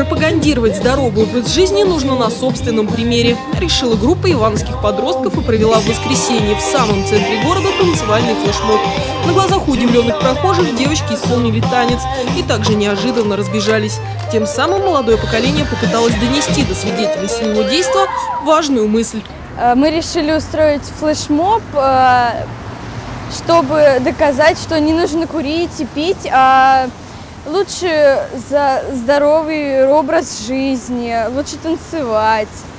Пропагандировать здоровый образ жизни нужно на собственном примере, решила группа ивановских подростков и провела в воскресенье в самом центре города танцевальный флешмоб. На глазах удивленных прохожих девочки исполнили танец и также неожиданно разбежались. Тем самым молодое поколение попыталось донести до свидетелей своего действа важную мысль. Мы решили устроить флешмоб, чтобы доказать, что не нужно курить и пить, а лучше за здоровый образ жизни, лучше танцевать.